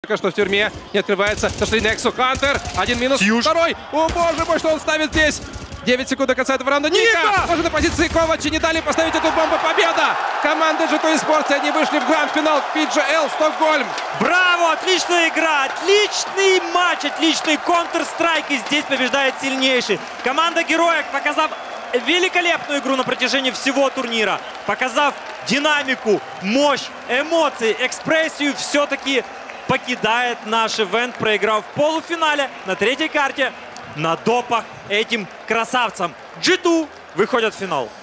Только что в тюрьме не открывается. Зашли Нексу, Хантер. Один минус, Тьюж. второй. О, боже мой, что он ставит здесь? 9 секунд до конца этого раунда. Ника! Тоже на позиции Ковачи. Не дали поставить эту бомбу. Победа! Команда G2 Esports. Они вышли в гранд-финал PGL Стокгольм. Браво! Отличная игра! Отличный матч! Отличный Counter-Strike! И здесь побеждает сильнейший. Команда Героек, показав великолепную игру на протяжении всего турнира, показав динамику, мощь, эмоции, экспрессию, все-таки покидает наш ивент, проиграв в полуфинале на третьей карте на допах этим красавцам. G2 выходят в финал.